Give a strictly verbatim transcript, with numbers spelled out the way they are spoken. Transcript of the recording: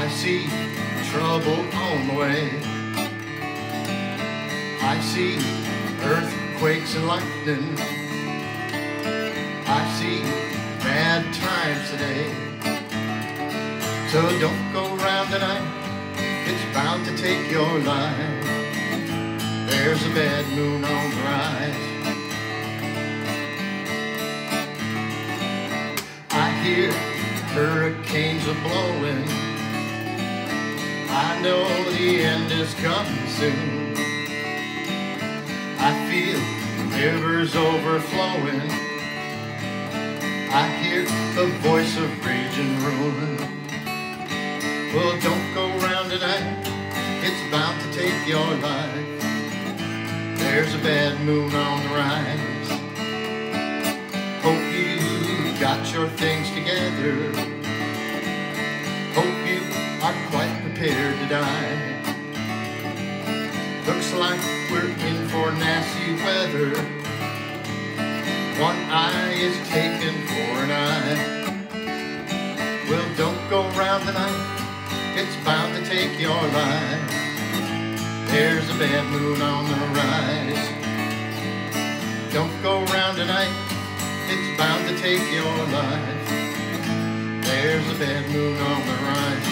see trouble on the way. I see earthquakes and lightning. I see bad times today. So don't go round tonight, it's bound to take your life. There's a bad moon on the rise. I hear hurricanes are blowing. I know the end is coming soon. I feel rivers overflowing. I hear the voice of rage and ruin. Well, don't go round tonight, it's bound to take your life. There's a bad moon on the rise. Hope you got your things together. Hope you are quite prepared to die. Looks like we're in for nasty weather. One eye is taken for an eye. Well, don't go round tonight, it's bound to take your life. There's a bad moon on the rise. Don't go round tonight, it's bound to take your life. There's a bad moon on the rise.